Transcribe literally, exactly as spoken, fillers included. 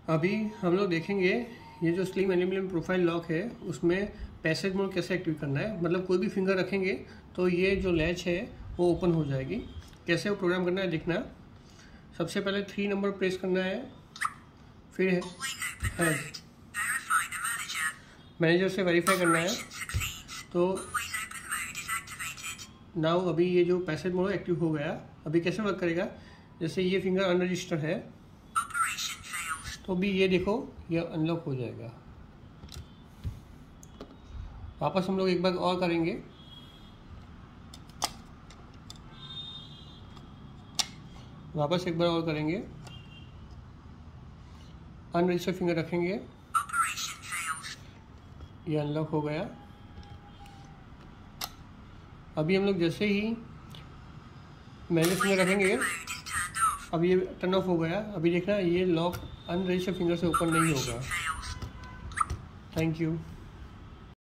अभी हम लोग देखेंगे ये जो स्लिम एल्यूमिनियम प्रोफाइल लॉक है उसमें पैसेज मोड कैसे एक्टिव करना है। मतलब कोई भी फिंगर रखेंगे तो ये जो लैच है वो ओपन हो जाएगी। कैसे वो प्रोग्राम करना है देखना। सबसे पहले थ्री नंबर प्रेस करना है, फिर है मैनेजर से वेरीफाई करना है। तो नाउ अभी ये जो पैसेज मोड एक्टिव हो गया। अभी कैसे वर्क करेगा, जैसे ये फिंगर अनरजिस्टर्ड है तो भी ये देखो ये अनलॉक हो जाएगा। वापस हम लोग एक बार और करेंगे। वापस एक बार और करेंगे, अनरजिस्टर्ड फिंगर रखेंगे, ये अनलॉक हो गया। अभी हम लोग जैसे ही मैनुअल फिंगर रखेंगे अब ये टर्न ऑफ हो गया। अभी देखना ये लॉक अनरजिस्टर्ड फिंगर से ओपन नहीं होगा। Thank you.